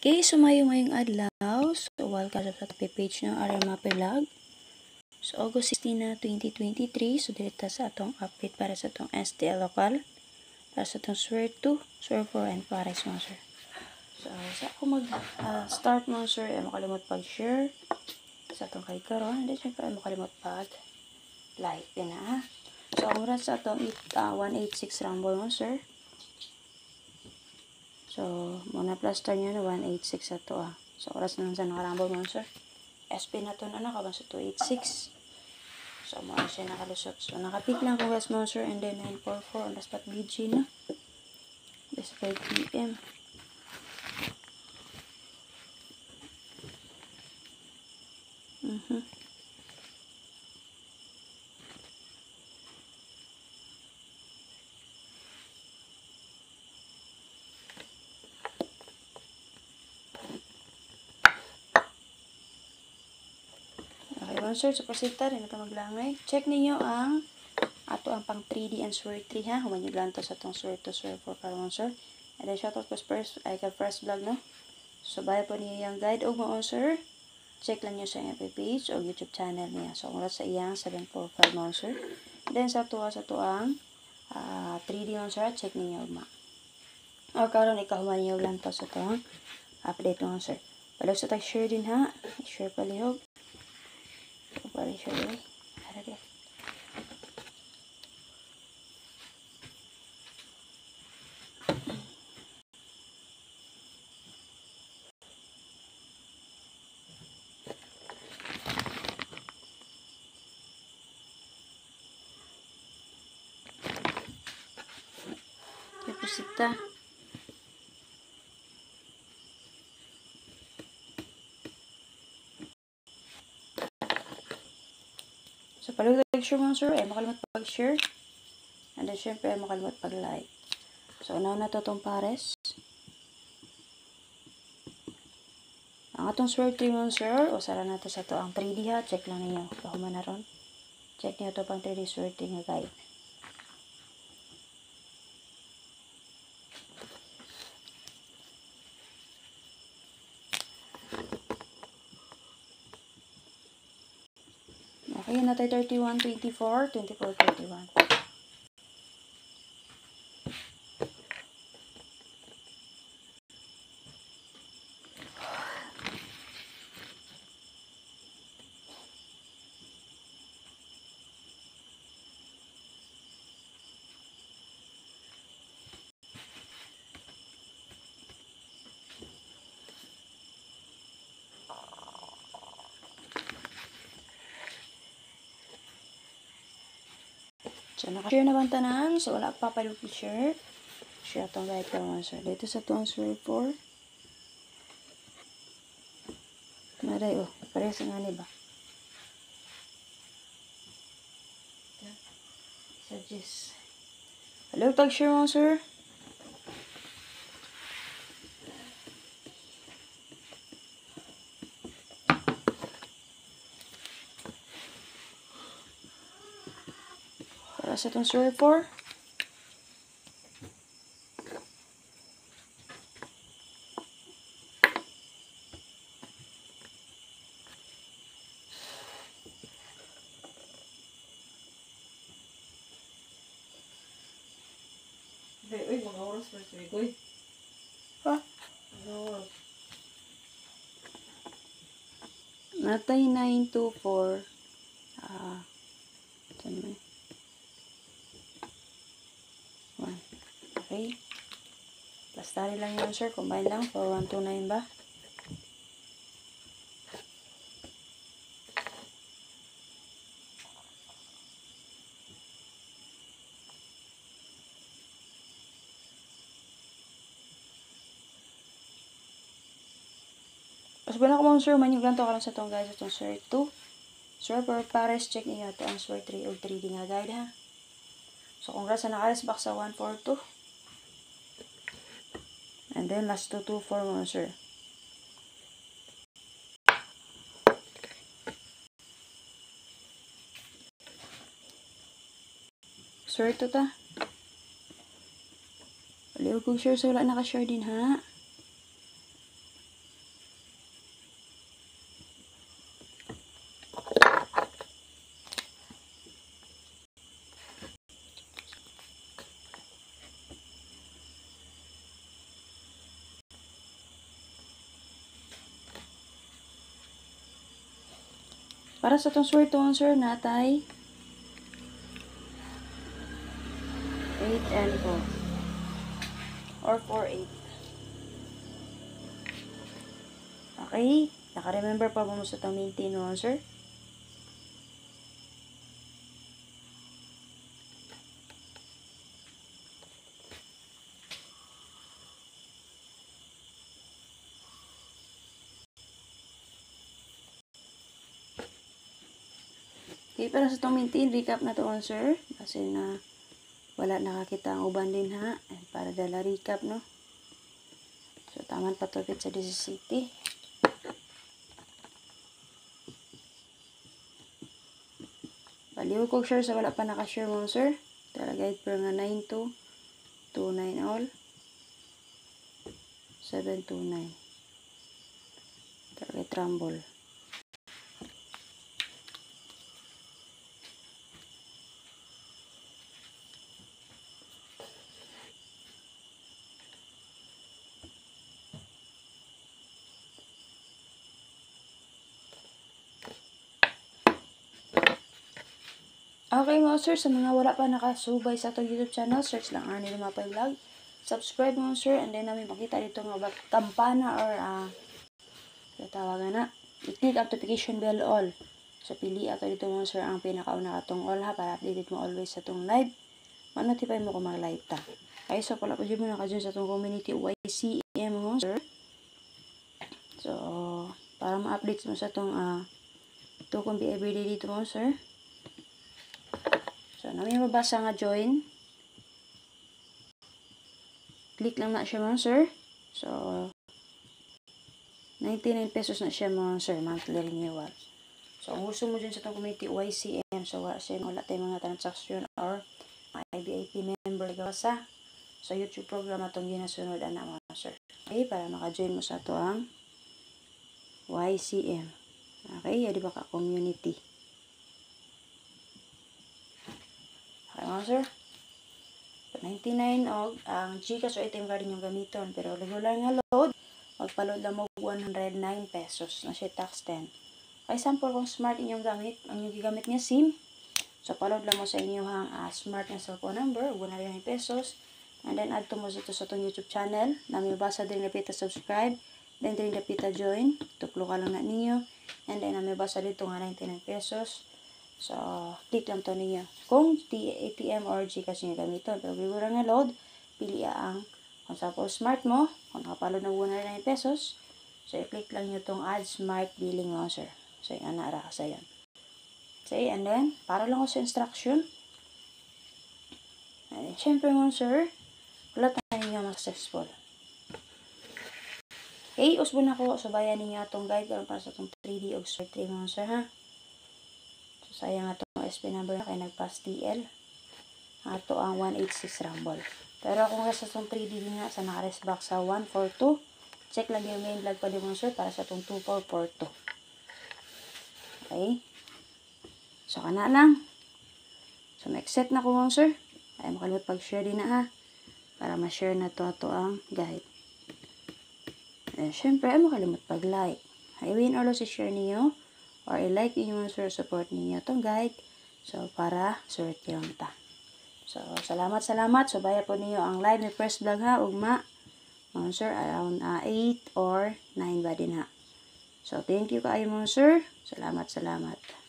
Okay, so mayong adlaw. So, welcome sa page ng RMA Vlog. So, August 16 na 2023. So, dito sa atong update para sa atong STL local. Para sa atong SWER 2, SWER 4, and Pares mga sir. So, sa ako mag-start mga sir, ay makalimot pag-share sa atong kay karon. Hindi syempre ay makalimot pag-like. Yan na. So, ang oras sa atong 186 rumble mga sir. So, muna plaster niya na 186 sa to So, oras naman sa nakarambol mo, sir. SP na to na nakaban sa 286. So, muna siya nakalusot. So, nakapik lang kung gas mo, sir. And then 944 on the spot BG na. This 5 PM. Okay, one sir. So, prosita rin ito maglangay. Check ninyo ang ato ang pang 3D and SWER 3 ha. Human nyo lang to sa itong SWER 2, SWER 4 para one sir. And then, shoutout ko first, ay ka first vlog, no? So, bahay po niyo yung guide. O mo, sir. Check lang nyo sa FB page o YouTube channel niya. So, ulat sa iyang 745 monster. Then, sa tuwa sa tuwang 3D monster, check ninyo ma. O, karon ikahuman niyo lang to sa tuwang update monster. Palog sa tag-share din ha. Share palihog. Share. Ara din. Deposita. So, palog tag-share monster, ay makalimot pag-share. And then, syempre, ay makalimot pag-like. So, una na to itong pares. Ang atong SWER 3 monster, o sara na to sa to ang 3D ha. Check lang ninyo. Kahuman na ron. Check niyo to pang 3D SWER 3 nga guide. Okay, natay 31, 24, 24, 31. So, naka-share na bang tanan? So, wala pa share. Share itong guide ka mga sir. Dito sa itong SWER 4. Naray, parehas nga ni ba? Suggest. Hello, tag-share mga sir. Para sa itong SWER 4. Uy, mga oras pa siya. Uy. Ha? Mga oras. Natay 924. Saan mo? 1. Okay. Plus tali lang yun, sir. Combine lang. 4129 ba? Mas ba na ko mga sir, man yung ganito ka lang sa itong guys, itong SWER 2. SWER 4 pares, check niyo ito ang SWER 3 o 3D nga guide ha. So, congrats sa nakalas back sa 142. And then, last 224 mga sir. SWER 2 ta. Paliw kong share, so wala nakashare din ha. Para sa itong swerte mo, sir, natay 8 and 4. Or 4, 8. Okay? Naka-remember pa mo sa itong maintain mo, sir? Okay, para sa itong maintain, recap na to, sir. Kasi na wala nakakita ang uban din, ha? Para dala recap, no? So, taman patupit sa 17. Paliw ko, sir, sa wala pa nakashare mo, sir. Talagay pero nga 9229 all. 729. Talagay trumble. Okay mga sir, sa mga wala pa nakasubay sa itong YouTube channel, search lang Arnie Lumapay Vlog. Subscribe mga sir, and then namin makita dito nga kampana or tawagan na. I-click notification bell all. So pili ato dito mga sir ang pinakauna katong all ha, para updated mo always sa itong live. Ma-notify mo kung mag-live ta. Okay, so pala po dyan mo naka-join sa itong community YCM mga sir. So, para ma-update mo sa itong tukong be everyday dito mga sir. So, namin mabasa nga join. Click lang na siya mga sir. So, 99 pesos na siya mga sir, monthly renewal. So, kung gusto mo dyan sa itong community YCM, so wala tayong mga transaction or mga VIP member gawa sa YouTube program na itong ginasunod na mga sir. Okay, para maka-join mo sa ito ang YCM. Okay, di ba ka-community? Okay mga sir. 99 og ang Gcash o ATM card yung gamiton. Pero regular nga load, magpa-load lang mo 109 pesos na siya tax 10. Kay sample kung smart inyong gamit, ang inyong gigamit nga SIM, so pa-load lang mo sa inyong smart na cellphone number, 109 pesos. And then add to mo sa itong YouTube channel. Namin basa din napita subscribe. Then din napita join. Tuklo ka lang na ninyo. And then namin basa dito nga 99 pesos. So, click lang to ninyo. Kung ATM or Gcash nyo gamiton. Pero bigura nga load, pili ang kung sa smart mo, kung nakapalo na 109 pesos, so i-click lang nyo itong add smart billing mo, sir. So, yung anara ka sa yan. Okay, and then, para lang ko sa instruction. And then, syempre mo, sir, wala tayo ninyo successful. Okay, usbo na ko, subayan ninyo itong guide para sa itong 3D og Sword 3 mo, sir, ha? Sayang nga itong SP number na kaya nag-pass TL. Ito ang 186 rumble. Pero kung sa itong 3D nga sa naka-rest box sa 142, check lang yung main vlog pa din mga sir para sa itong 2442. Okay? So, kana lang. So, mag-set na ko mga sir. Ay, makalimut pag-share din na ha. Para ma-share na to ang guide. And syempre, ay makalimut pag-like. Ay, win or lose i-share niyo. Or i-like niyo sir, support niyo itong guide. So, para swerte lang ta. So, salamat. So, baya po niyo ang live ni First Vlog ha, ugma. Sir, around 8 or 9 ba din ha. So, thank you kayo mga sir. Salamat.